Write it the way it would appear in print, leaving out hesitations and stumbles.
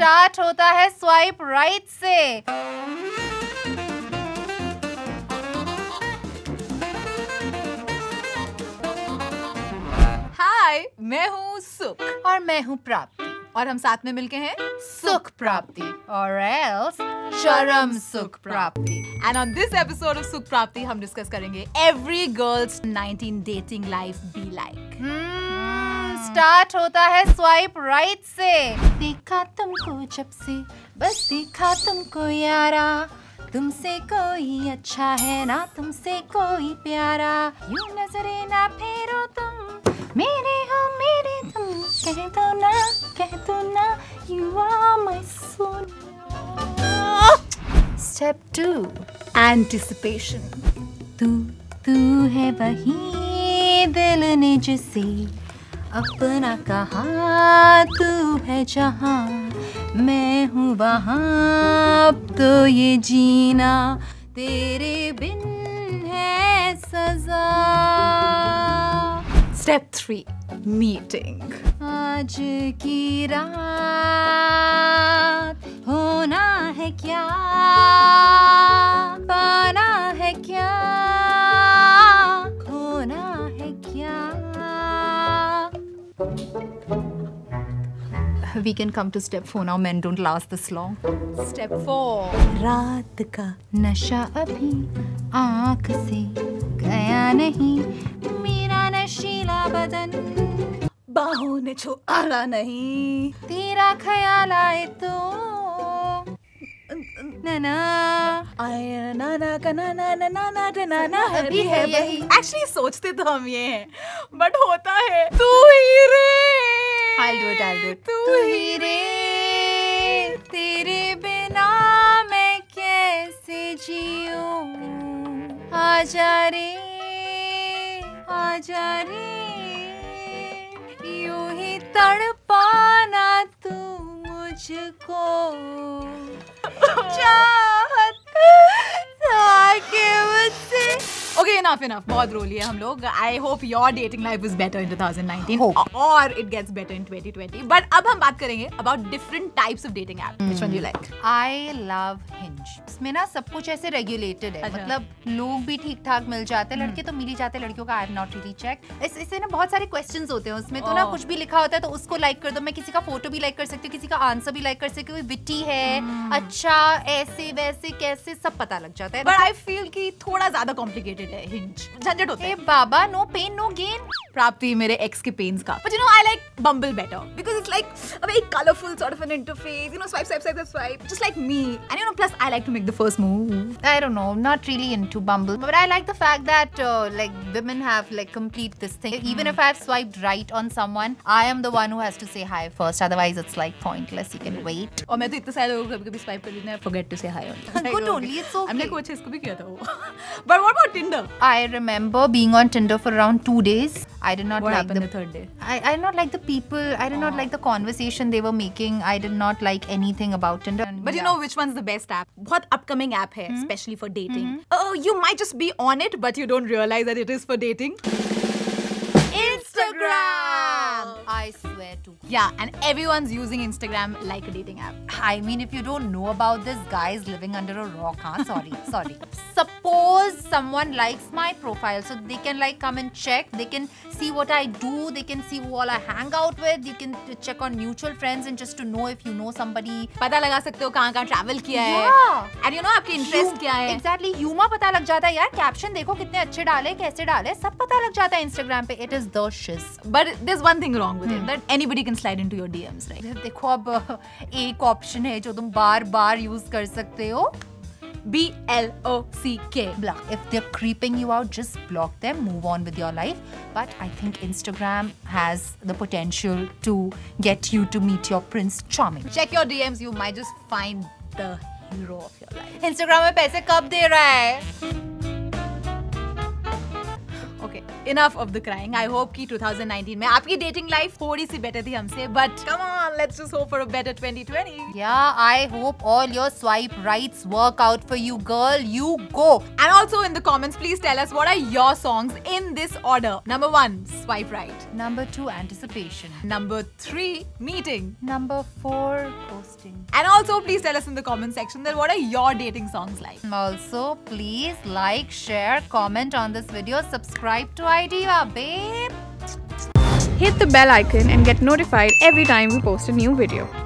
Start होता है swipe right से। हाय, मैं हूँ सुख और मैं हूँ प्राप्ति और हम साथ में मिलके हैं सुख प्राप्ति और एल्स चरम सुख प्राप्ति। And on this episode of सुख प्राप्ति हम डिस्कस करेंगे every girl's 19 dating life be like. Start होता है स्वाइप राइट से। देखा तुमको जब से बस देखा तुमको यारा, तुमसे कोई अच्छा है ना तुमसे कोई प्यारा, यूं नजरे ना फेरो तुम, मेरे हो मेरे तुम, कह दो ना you are my Sonia. Step 2 anticipation. तू है वही दिल ने जिसे अपना कहा, तू है जहाँ मैं हूँ वहाँ, अब तो ये जीना तेरे बिन है सजा। Step 3 meeting. आज की रात होना है क्या, पाना है क्या, खोना है क्या। We can come to step 4 now. Men don't last this long. Step 4. रात का नशा अभी आँख से गया नहीं, मेरा नशीला बदन बाहों ने छू आला नहीं, तेरा ख्याल आए तो नना आया नाना का नाना नाना नाना ना अभी है यही। एक्चुअली सोचते तो हम ये हैं, बट होता है तू ही रे। I'll do it. तू ही रे, तेरे बिना मैं कैसे जीऊं, आजा रे यूं ही तड़पाना तू मुझको, चाहत के मुझसे। Okay, enough. बहुत रो लिया हम लोग. I hope your dating life is better in 2019 Hope. or it gets better in 2020. But अब हम बात करेंगे about different types of dating apps. Which one do you like? I love Hinge. इसमें ना सब कुछ ऐसे रेगुलेटेड है, अच्छा। मतलब लोग भी ठीक ठाक मिल जाते हैं, लड़के तो मिल ही जाते हैं, लड़कियों का I have not really checked। इससे ना बहुत सारे क्वेश्चंस होते हैं उसमें, तो ना कुछ भी लिखा होता है तो उसको लाइक कर दो। मैं किसी का फोटो भी लाइक कर सकती हूँ, किसी का आंसर भी लाइक कर सकती हूँ, विटी है, अच्छा ऐसे वैसे कैसे सब पता लग जाता है। But I feel कि थोड़ा ज्यादा complicated है Hinge. झंझट होता है। ए बाबा, नो पेन नो गेन। प्राप्ति मेरे एक्स के पेन्स का। But you know I like Bumble better because it's like a very colorful sort of an interface. You know, swipe, just like me. And you know, plus I like to make the first move. I don't know, not really into Bumble, but I like the fact that like women have like complete this thing. Even if I've swiped right on someone, I am the one who has to say hi first. Otherwise, it's like pointless. You can wait. और मैं तो इतने सारे लोगों को कभी-कभी swipe कर लेती हूँ, I forget to say hi only. Good only, it's okay. हमने कुछ इसको भी किया था वो. But what about Tinder? I remember being on Tinder for around 2 days. I did not What like happened the third day? I did not like the people. I did not like the conversation they were making. I did not like anything about Tinder. But you know which one's the best app? बहुत upcoming app है, especially for dating. Oh, you might just be on it, but you don't realize that it is for dating. Instagram! I swear to. Yeah, and everyone's using Instagram like a dating app. I mean, if you don't know about this, guys living under a rock, huh? Sorry. Suppose someone likes my profile, so they can like come and check. They can see what I do. They can see who all I hang out with. You can check on mutual friends and just to know if you know somebody. पता लगा सकते हो कहाँ travel किया है. Yeah. And you know आपके interest क्या है. Exactly. Humor पता लग जाता है यार. Caption देखो कितने अच्छे डाले, कैसे डाले, सब पता लग जाता है Instagram पे. It is the shiz. But there's one thing wrong with it, that anybody can slide into your DMs, right? देखो अब एक ऑप्शन है जो तुम बार यूज कर सकते हो. BLOCK. Block. If they're creeping you out, just block them, move on with your life. But I think Instagram has the potential to get you to meet your Prince Charming. Check your DMs, you might just find the hero of your life. Instagram में पैसे कब दे रहा है? Okay, enough of the crying. I hope कि 2019 में आपकी dating life थोड़ी सी better थी हमसे, but come on, let's just hope for a better 2020. Yeah, I hope all your swipe rights work out for you, girl. You go. And also in the comments, please tell us what are your songs in this order. Number 1, swipe right. Number 2, anticipation. Number 3, meeting. Number 4, ghosting. And also, please tell us in the comment section that what are your dating songs like. Also, please like, share, comment on this video, subscribe to iDiva, babe. Hit the bell icon and get notified every time we post a new video.